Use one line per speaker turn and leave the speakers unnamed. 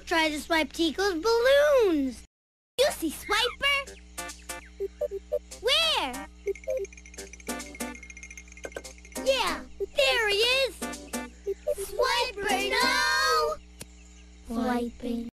try to swipe Tico's balloons. You see Swiper? Where? Yeah, there he is. Swiper, no! Swiping.